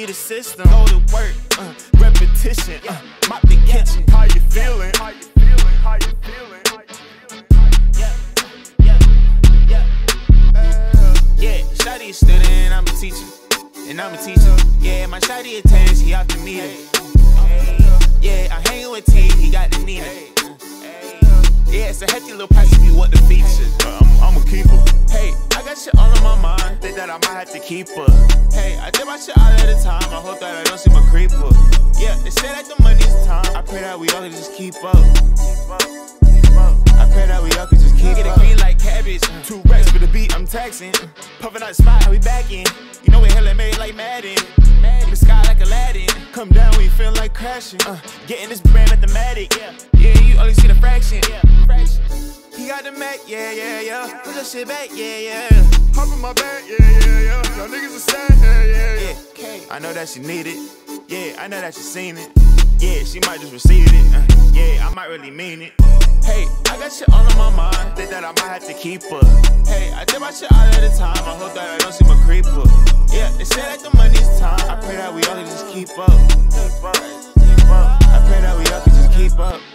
the system, go to work, repetition, mop the kitchen. How you feeling? How you feeling? How you feeling? Yeah, shawty a student, I'm a teacher, and I'm a teacher. Yeah, my shawty a 10, she off the meter. Yeah, I hang with T, he got the Nina. Yeah, it's a hefty little price if you want the features. I'm a keeper. Hey, I got shit all on my mind, think that I might have to keep her. Hey, I do my shit all at a time, I hope that I don't seem a creeper. Yeah, they say that the money's time, I pray that we all can just keep up. I pray that we all can just keep it green like cabbage. 2 racks for the beat, I'm taxing, puffin' out the spot, how we back in. You know we hella made like Madden, the sky like Aladdin. Come down when you feel like crashing, getting this brand mathematic. Yeah, you only see the fraction. He got the Mac, yeah. Put that shit back, yeah. Hop in my bag, yeah. Y'all niggas are sad, yeah. I know that she need it, yeah. I know that she seen it, yeah. She might just receive it, yeah. I might really mean it. Hey, I got shit all on my mind, think that I might have to keep her. Hey, I do my shit all at a time, I hope that I don't seem a creeper. Yeah, they say that the money's time, I pray that we all can just keep up. I pray that we all can just keep up.